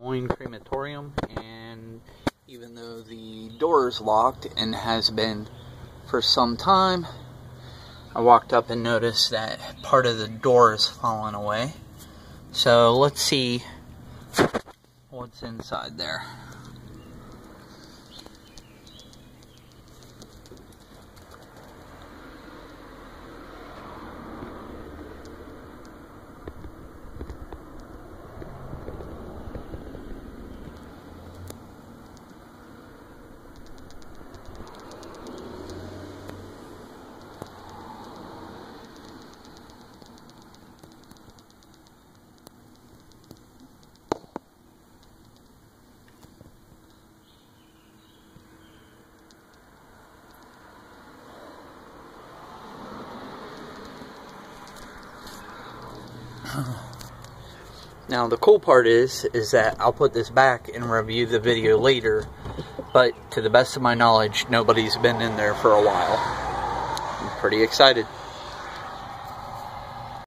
Creamatorium, and even though the door is locked and has been for some time, I walked up and noticed that part of the door is falling away. So let's see what's inside there. Now the cool part is that I'll put this back and review the video later, but to the best of my knowledge, nobody's been in there for a while. I'm pretty excited.